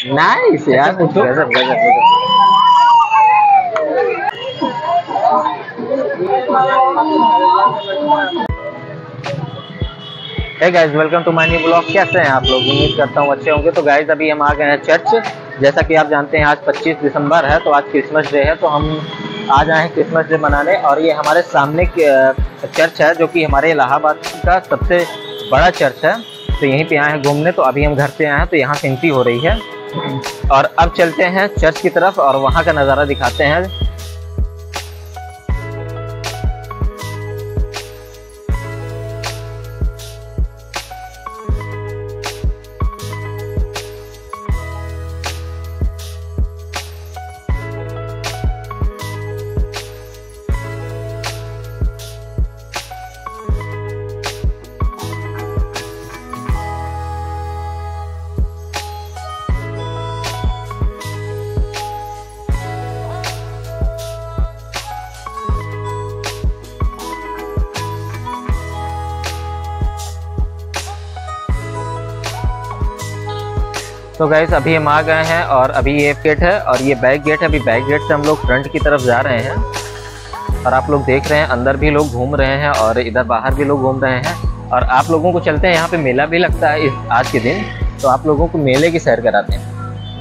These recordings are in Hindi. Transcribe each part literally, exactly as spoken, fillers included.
नाइस यार, गजब गजब गजब। Hey guys, welcome to my new blog. कैसे हैं आप लोग? उम्मीद करता हूँ अच्छे होंगे। तो गाइस अभी हम आ गए हैं चर्च। जैसा कि आप जानते हैं आज पच्चीस दिसंबर है, तो आज क्रिसमस डे है, तो हम आज आए हैं क्रिसमस डे मनाने। और ये हमारे सामने चर्च है जो कि हमारे इलाहाबाद का सबसे बड़ा चर्च है, तो यहीं पे आए हैं घूमने। तो अभी हम घर पे आए हैं, तो यहाँ से एंट्री हो रही है और अब चलते हैं चर्च की तरफ और वहाँ का नज़ारा दिखाते हैं। तो गाइस अभी हम आ गए हैं और अभी ये गेट है और ये बैक गेट है। अभी बैक गेट से हम लोग फ्रंट की तरफ जा रहे हैं और आप लोग देख रहे हैं अंदर भी लोग घूम रहे हैं और इधर बाहर भी लोग घूम रहे हैं। और आप लोगों को चलते हैं, यहाँ पे मेला भी लगता है इस आज के दिन, तो आप लोगों को मेले की सैर कराते हैं।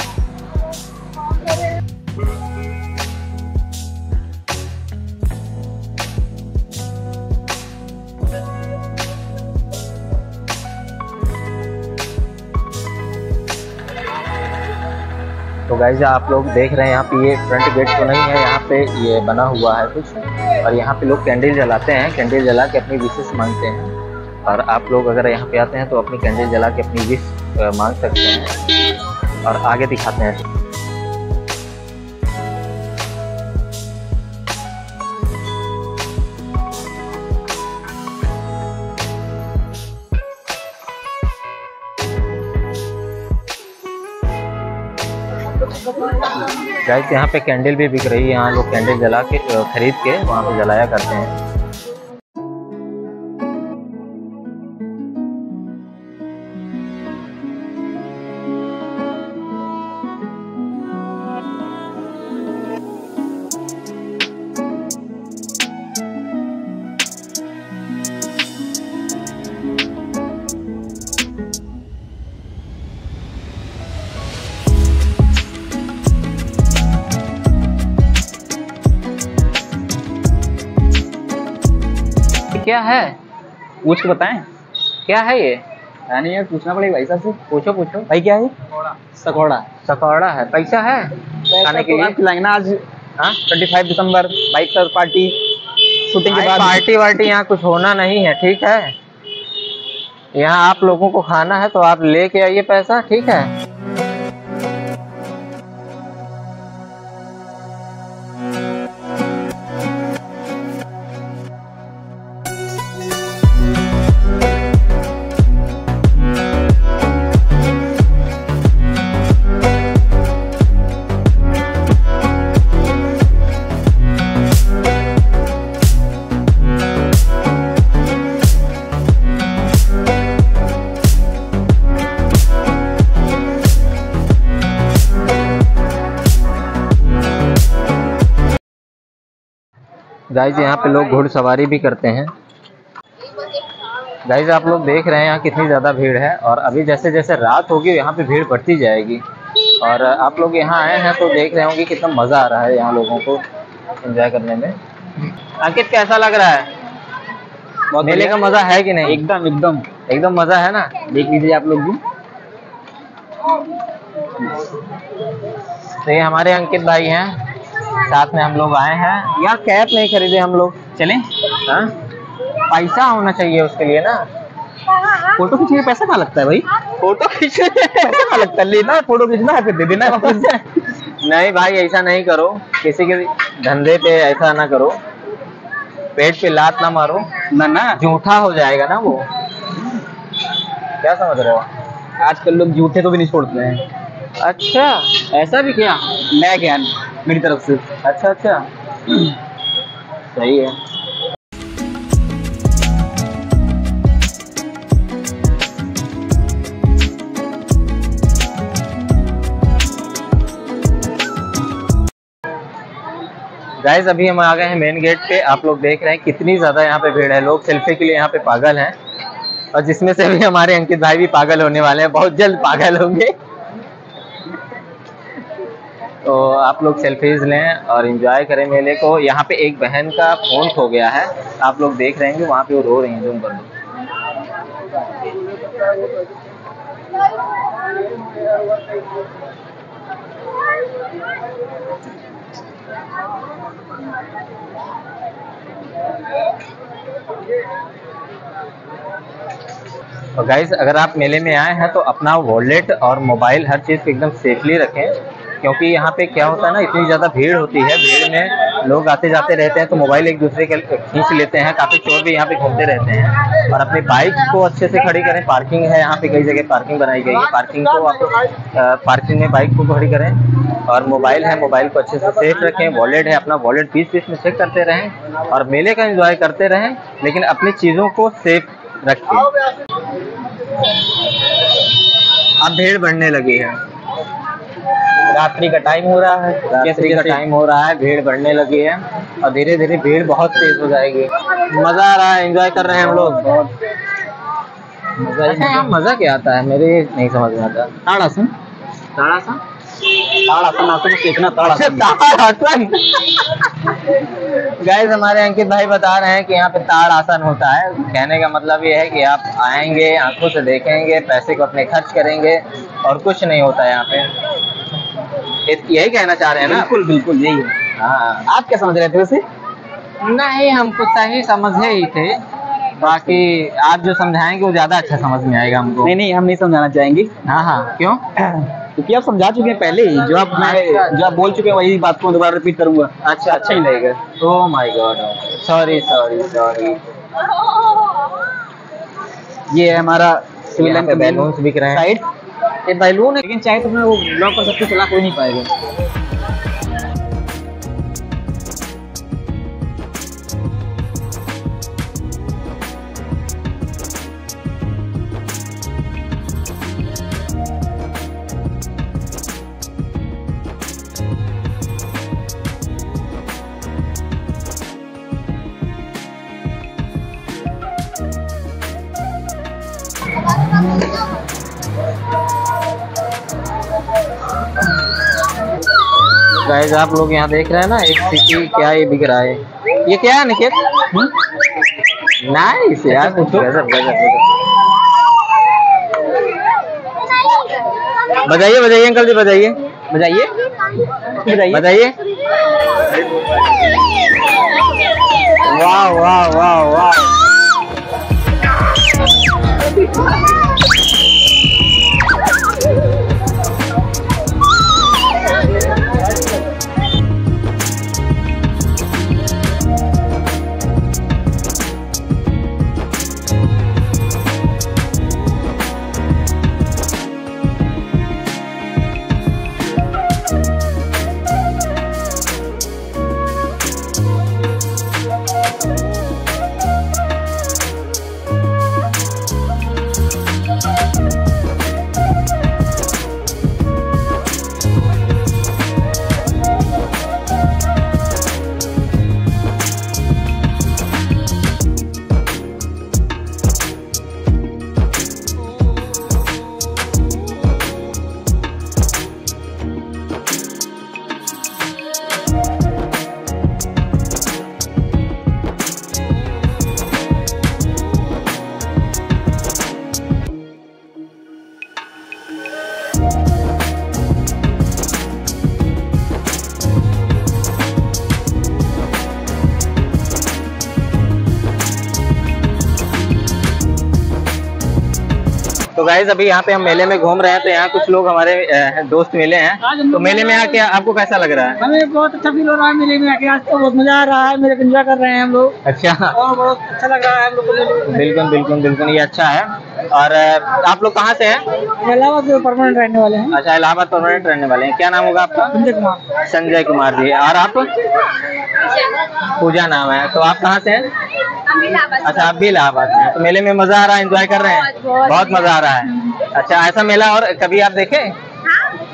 तो गाइस आप लोग देख रहे हैं यहाँ पे ये फ्रंट गेट तो नहीं है, यहाँ पे ये बना हुआ है कुछ और यहाँ पे लोग कैंडल जलाते हैं। कैंडल जला के अपनी विशेष मांगते हैं और आप लोग अगर यहाँ पे आते हैं तो अपनी कैंडल जला के अपनी विश मांग सकते हैं और आगे दिखाते हैं। गाइस यहाँ पे कैंडल भी बिक रही है, यहाँ लोग कैंडल जला के खरीद के वहाँ पे जलाया करते हैं। क्या है पूछ के बताएं क्या है ये? नहीं यार, पूछना पड़ेगा भाई साहब से। पूछो पूछो भाई क्या है? सकौड़ा। सकौड़ा है। पैसा है खाने के लिए? खिलाएंगे ना आज। हाँ, ट्वेंटी फाइव दिसंबर बाइक पर पार्टी, शूटिंग के बाद पार्टी वार्टी यहाँ कुछ होना नहीं है, ठीक है? यहाँ आप लोगों को खाना है तो आप लेके आइए पैसा, ठीक है? गाइस यहाँ पे लोग घुड़सवारी भी करते हैं। गाइस आप लोग देख रहे हैं यहाँ कितनी ज़्यादा भीड़ है और अभी जैसे जैसे रात होगी यहाँ पे भीड़ बढ़ती जाएगी। और आप लोग यहाँ आए हैं तो देख रहे होंगे कितना मज़ा आ रहा है यहाँ लोगों को एंजॉय करने में। अंकित कैसा लग रहा है? मेले का मज़ा है कि नहीं? एकदम एकदम एकदम मज़ा है ना, देख लीजिए आप लोग भी। तो ये हमारे अंकित भाई हैं, साथ में हम लोग आए हैं। यार कैप नहीं खरीदे हम लोग, चलें? हाँ, पैसा होना चाहिए उसके लिए ना। फोटो खींचने में पैसा कहाँ लगता है भाई? फोटो खींचने पैसा कहाँ लगता है? लेना फोटो खींचना है फिर दे देना वापस से। नहीं भाई ऐसा नहीं करो, किसी के धंधे पे ऐसा ना करो, पेट पे लात ना मारो ना ना, झूठा हो जाएगा ना वो। क्या समझ रहे हो? आजकल लोग झूठे तो भी नहीं छोड़ते हैं। अच्छा, ऐसा भी क्या? नया ज्ञान मेरी तरफ से। अच्छा अच्छा, सही है। गाइस अभी हम आ गए हैं मेन गेट पे। आप लोग देख रहे हैं कितनी ज्यादा यहाँ पे भीड़ है, लोग सेल्फी के लिए यहाँ पे पागल हैं, और जिसमें से भी हमारे अंकित भाई भी पागल होने वाले हैं, बहुत जल्द पागल होंगे। तो आप लोग सेल्फीज लें और एंजॉय करें मेले को। यहाँ पे एक बहन का फोन खो गया है, आप लोग देख रहे हैं वहाँ पे वो रो रही हैं, जूम कर दो। तो गाइज अगर आप मेले में आए हैं तो अपना वॉलेट और मोबाइल हर चीज़ को एकदम सेफली रखें, क्योंकि यहाँ पे क्या होता है ना, इतनी ज़्यादा भीड़ होती है, भीड़ में लोग आते जाते रहते हैं तो मोबाइल एक दूसरे के खींच लेते हैं, काफ़ी चोर भी यहाँ पे घूमते रहते हैं। और अपनी बाइक को अच्छे से खड़ी करें, पार्किंग है यहाँ पे, कई जगह पार्किंग बनाई गई है, पार्किंग को आप पार्किंग में बाइक को खड़ी करें। और मोबाइल है, मोबाइल को अच्छे से सेफ रखें। वॉलेट है, अपना वॉलेट बीच बीच में चेक करते रहें और मेले का एंजॉय करते रहें, लेकिन अपनी चीज़ों को सेफ रखें। अब भीड़ बढ़ने लगी है, रात्रि का टाइम हो रहा है, रात्रि का टाइम हो रहा है, भीड़ बढ़ने लगी है और धीरे धीरे भीड़ बहुत तेज हो जाएगी। मजा आ रहा है, एंजॉय कर रहे हैं हम लोग बहुत। मजा अच्छा, मजा क्या आता है मेरे नहीं समझ में आता। ताड़ासन ताड़ासन ताड़ासन आपको सीखना। ताड़ासन गाइस हमारे अंकित भाई बता रहे हैं कि यहाँ पे ताड़ आसन होता है। कहने का मतलब ये है कि आप आएंगे, आंखों से देखेंगे, पैसे को अपने खर्च करेंगे और कुछ नहीं होता है यहाँ पे। यही कहना चाह रहे हैं ना? बिल्कुल बिल्कुल यही है। हाँ, आप क्या समझ रहे थे वैसे? नहीं, हम कुछ सही समझे ही थे, बाकी आप जो समझाएंगे वो ज्यादा अच्छा समझ में आएगा हमको। नहीं नहीं, हम नहीं समझाना चाहेंगे। हाँ हाँ, क्यों? क्योंकि आप समझा चुके हैं पहले ही, जो आप मैं जो आप बोल चुके हैं वही बात को दोबारा रिपीट करूंगा। अच्छा अच्छा ही लगेगा। Oh my God, sorry sorry sorry. ये है हमारा सिविल लाइन पे बैलून्स बिक रहे हैं साइड। ये बैलून है, लेकिन चाहे तो मैं वो ब्लॉक पर सब कुछ चला कोई नहीं पाएगा। गाइस आप लोग यहाँ देख रहे हैं ना, एक सिटी क्या ये बिक रहा है। ये क्या है निकेत? नाइस यार, गजब गजब। बजाइए बजाइए अंकल जी, बजाइए बजाइए बजाइए बजाइए। वाह वाह वाह वाह। तो गाइज अभी यहाँ पे हम मेले में घूम रहे हैं, तो यहाँ कुछ लोग हमारे दोस्त मिले हैं। तो मेले में आके आपको कैसा लग रहा है? हमें बहुत अच्छा फील हो रहा है मेले में आके, आज तो बहुत मजा आ रहा है, मेरे एंजॉय कर रहे हैं हम लोग। अच्छा, और बहुत अच्छा लग रहा है हम लोग को। बिल्कुल बिल्कुल बिल्कुल, ये अच्छा है। और आप लोग कहाँ से हैं? इलाहाबाद में परमानेंट रहने वाले हैं। अच्छा, इलाहाबाद परमानेंट रहने वाले हैं। क्या नाम होगा आपका? संजय कुमार। संजय कुमार जी। और आप? पूजा नाम है। तो आप कहाँ से हैं? अच्छा, आप भी इलाहाबाद में। तो मेले में मजा आ रहा है, एंजॉय कर रहे हैं? बहुत मजा आ रहा है। अच्छा, ऐसा मेला और कभी आप देखे?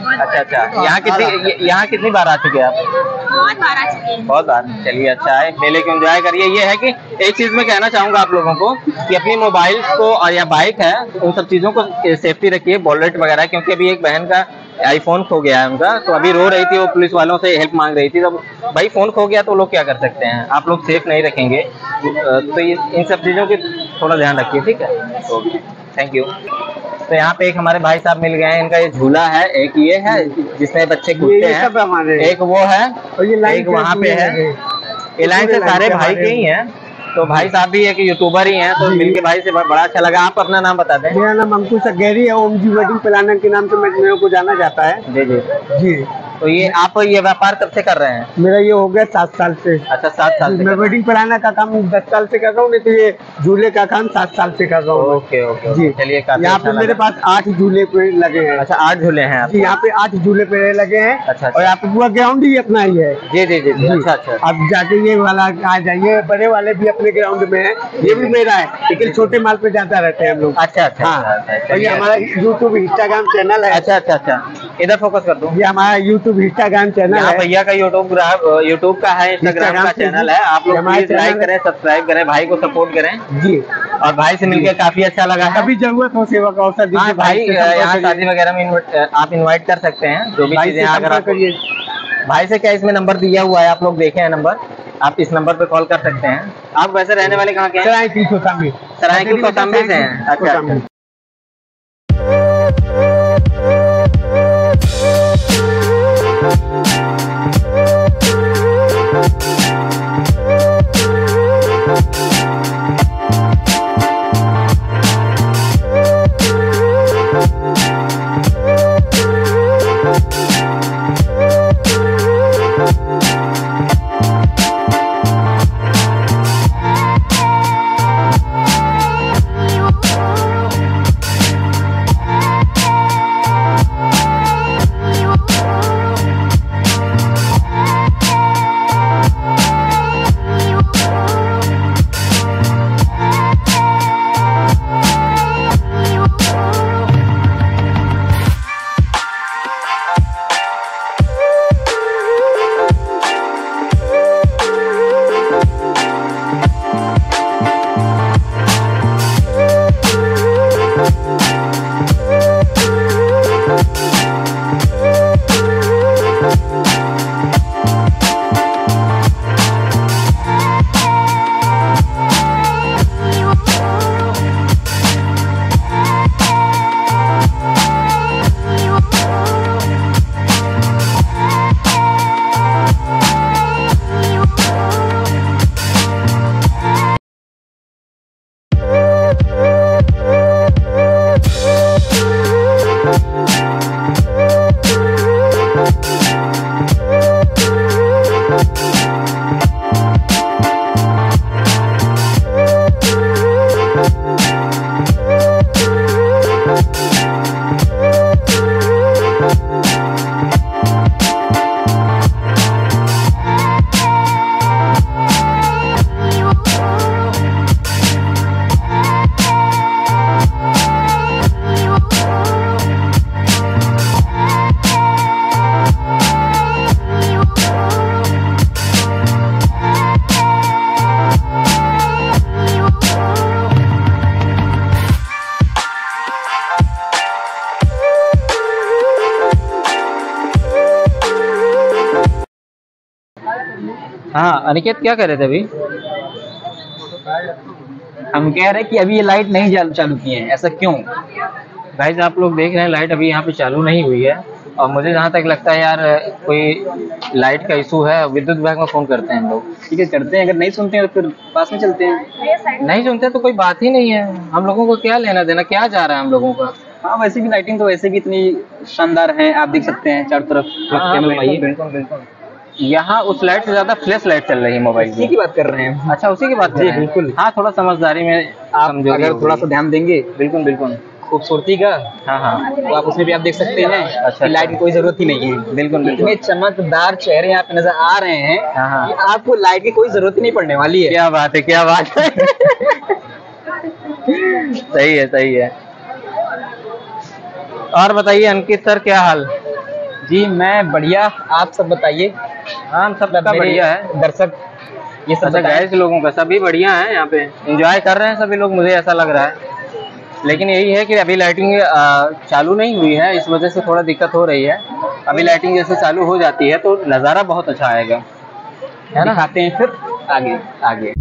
अच्छा अच्छा, यहाँ कितनी यहाँ कितनी बार आ चुके हैं आप? बहुत बार आ चुके हैं। बहुत बार। चलिए अच्छा है, मेले को एंजॉय करिए। ये है कि एक चीज मैं कहना चाहूंगा आप लोगों को कि अपनी मोबाइल्स को और या बाइक है उन सब चीजों को सेफ्टी रखिए, वॉलेट वगैरह, क्योंकि अभी एक बहन का आईफोन खो गया है उनका, तो अभी रो रही थी, वो पुलिस वालों से हेल्प मांग रही थी। तो भाई फोन खो गया तो लोग क्या कर सकते हैं, आप लोग सेफ नहीं रखेंगे, तो इन सब चीजों की थोड़ा ध्यान रखिए, ठीक है। Okay, thank you. तो यहाँ पे एक हमारे भाई साहब मिल गए हैं, इनका ये झूला है, एक ये है जिसमें बच्चे कूदते हैं, एक वो है, एक वहाँ पे है। ये लाइन से सारे भाई के ही हैं, तो भाई साहब भी एक यूट्यूबर ही हैं, तो मिलके भाई से बड़ा अच्छा लगा। आप अपना नाम बता दें। मेरा नाम अंकुश अगेरी है, ओम जी वेडिंग प्लानर के नाम से मेरे को जाना जाता है। जी जी जी। तो ये आप ये व्यापार कब से कर रहे हैं? मेरा ये हो गया सात साल से। अच्छा, सात साल से। मैं वेडिंग प्लानर का काम दस साल से कर रहा हूँ, नहीं तो ये झूले का काम सात साल से कर रहा हूँ। ओके ओके जी। चलिए, यहाँ पे मेरे पास आठ झूले पे लगे हैं। अच्छा, आठ झूले हैं आप? यहाँ पे आठ झूले पे लगे हैं। अच्छा, और यहाँ पे पूरा ग्राउंड ही अपना ही है। जी जी जी। अच्छा अच्छा। अब जाके ये वाला आ जाइए, बड़े वाले भी अपने ग्राउंड में है, ये भी मेरा है, लेकिन छोटे माल पे जाता रहते हैं हम लोग। अच्छा अच्छा। हाँ, और ये हमारा यूट्यूब इंस्टाग्राम चैनल है। अच्छा अच्छा अच्छा, इधर फोकस कर दो। ये हमारा यूट्यूब इंस्टाग्राम चैनल है। भैया का यूट्यूब यूट्यूब का है, इंस्टाग्राम का चैनल है, आप लोग प्लीज लाइक करें, सब्सक्राइब करें, भाई को सपोर्ट करें जी। और भाई से मिलकर काफी अच्छा लगा है। कभी जरूरत हो सेवा का अवसर दीजिए भाई, यहाँ शादी वगैरह में आप इनवाइट कर सकते हैं, जो भी चीजें अगर आप करिए। भाई से क्या इसमें नंबर दिया हुआ है, आप लोग देखे हैं नंबर, आप इस नंबर पे कॉल कर सकते हैं। आप वैसे रहने वाले कहाँ के हैं? सरायकी कौशाम्बी। सरायकी कौशाम्बी से हैं। अच्छा। हाँ अनिकेत, क्या कह रहे थे अभी? हम कह रहे हैं कि अभी ये लाइट नहीं चालू की है, ऐसा क्यों? गाइस आप लोग देख रहे हैं लाइट अभी यहाँ पे चालू नहीं हुई है, और मुझे जहाँ तक लगता है यार कोई लाइट का इशू है, विद्युत विभाग में फोन करते हैं हम लोग। ठीक है, करते हैं, अगर नहीं सुनते हैं तो फिर पास में चलते हैं। नहीं सुनते तो कोई बात ही नहीं है, हम लोगों को क्या लेना देना, क्या जा रहा है हम लोगों का। हाँ वैसे भी लाइटिंग तो वैसे भी इतनी शानदार है, आप देख सकते हैं चारों तरफ। हाँ, बिल्कुल बिल्कुल बिल्कुल। यहाँ उस लाइट से ज्यादा फ्लैश लाइट चल रही है मोबाइल की। उसी की बात कर रहे हैं। अच्छा, उसी की बात कर रहे हैं। बिल्कुल। हाँ, थोड़ा समझदारी में आप अगर थोड़ा सा ध्यान देंगे, बिल्कुल बिल्कुल, खूबसूरती का, हाँ हाँ, तो आप उसमें भी आप देख सकते हैं। अच्छा, लाइट की कोई जरूरत ही नहीं है। बिल्कुल बिल्कुल। इतने चमकदार चेहरे यहाँ पे नजर आ रहे हैं, हाँ हाँ, कि आपको लाइट की कोई जरूरत ही नहीं पड़ने वाली है। क्या बात है, क्या बात है। सही है सही है। और बताइए अंकित सर, क्या हाल? जी मैं बढ़िया, आप सब बताइए। हम सब बढ़िया है, दर्शक ये सब अच्छा गाइस लोगों का सभी बढ़िया है, यहाँ पे एंजॉय कर रहे हैं सभी लोग, मुझे ऐसा लग रहा है। लेकिन यही है कि अभी लाइटिंग चालू नहीं हुई है, इस वजह से थोड़ा दिक्कत हो रही है। अभी लाइटिंग जैसे चालू हो जाती है तो नज़ारा बहुत अच्छा आएगा, है ना। दिखाते हैं फिर आगे आगे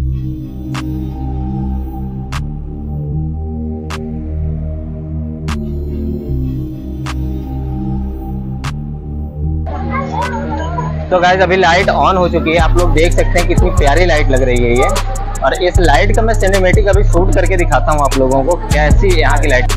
तो गाइस अभी लाइट ऑन हो चुकी है, आप लोग देख सकते हैं कितनी प्यारी लाइट लग रही है ये। और इस लाइट का मैं सिनेमेटिक अभी शूट करके दिखाता हूँ आप लोगों को कैसी यहाँ की लाइट।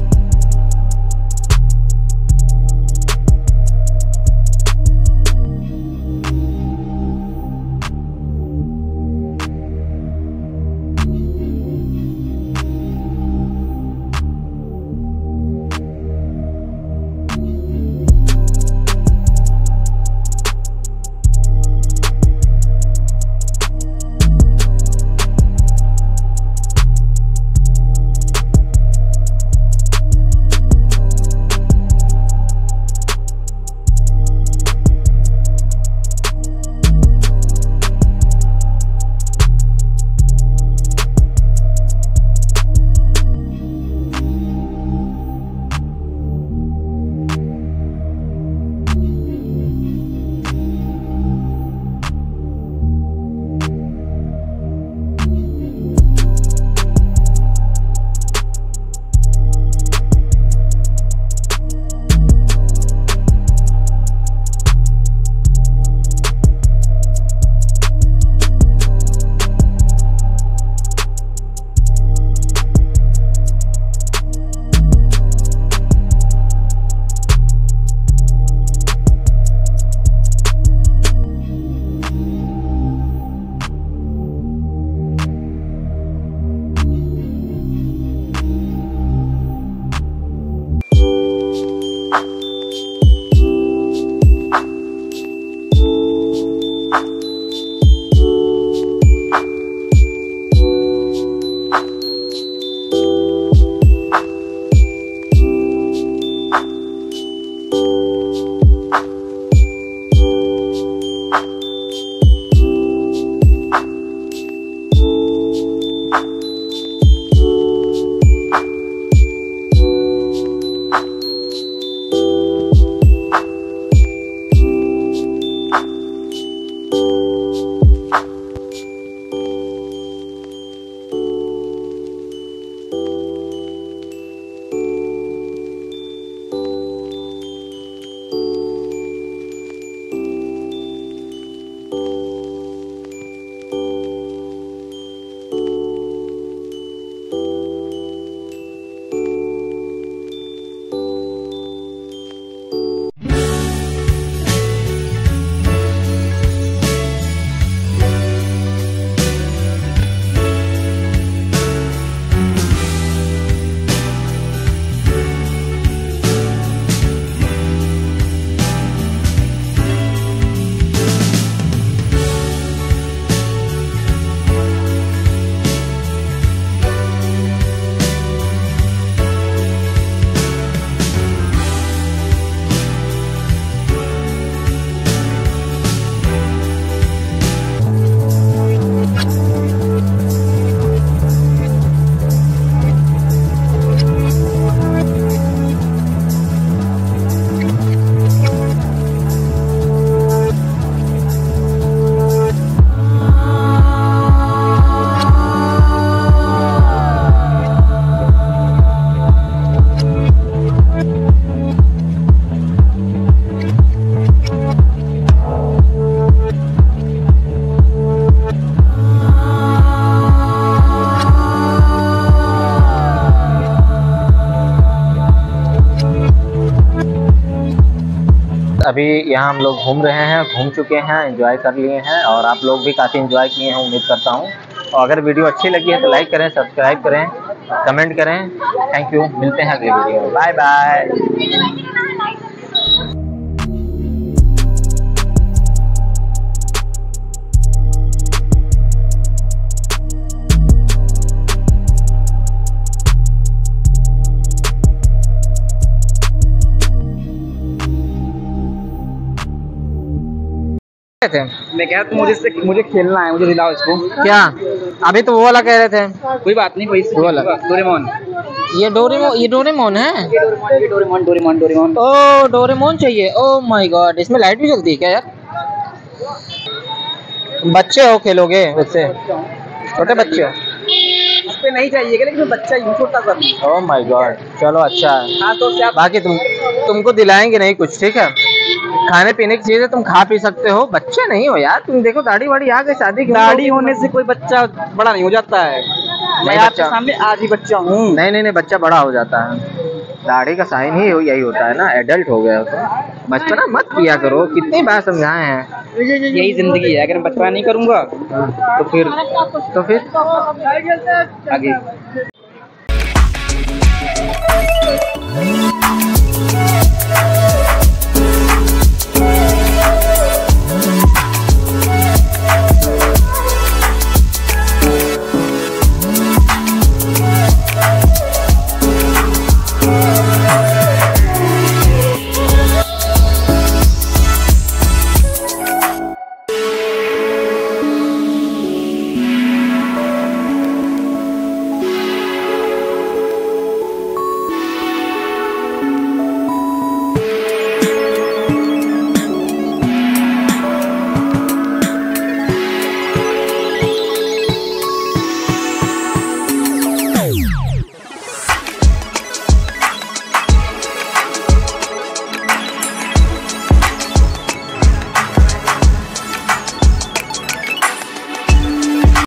अभी यहाँ हम लोग घूम रहे हैं, घूम चुके हैं, एंजॉय कर लिए हैं और आप लोग भी काफ़ी एंजॉय किए हैं उम्मीद करता हूँ। और अगर वीडियो अच्छी लगी है तो लाइक करें, सब्सक्राइब करें, कमेंट करें। थैंक यू, मिलते हैं अगले वीडियो में, बाय बाय। थे मैं कह रहा था मुझे इससे मुझे खेलना है, मुझे दिलाओ इसको। क्या? अभी तो वो वाला कह रहे थे। कोई बात नहीं, कोई वो वाला डोरेमोन। ये डोरेमोन, ये डोरेमोन है। ये डोरेमोन डोरेमोन डोरेमोन। ओ डोरेमोन चाहिए। ओ माय गॉड, इसमें लाइट भी जलती है क्या यार? बच्चे हो खेलोगे इससे? छोटे बच्चे हो? इस पे नहीं चाहिए लेकिन बच्चा यूं छोटा सा। ओह माय गॉड, चलो अच्छा है। हाँ तो क्या बाकी तुम तुमको दिलाएंगे नहीं कुछ, ठीक है? खाने पीने की चीजें तुम खा पी सकते हो, बच्चे नहीं हो यार। तुम देखो दाढ़ी वाड़ी आ गई, शादी की दाढ़ी होने से कोई बच्चा बड़ा नहीं हो जाता है। मैं आपके बच्चा। सामने आज ही बच्चा हूँ। नहीं नहीं नहीं, बच्चा बड़ा हो जाता है। दाढ़ी का साइन ही यही होता है ना, एडल्ट हो गया तो। बचपना मत किया करो, कितनी बार समझाए हैं। यही जिंदगी है, अगर मैं बचपना नहीं करूँगा तो फिर तो फिर आगे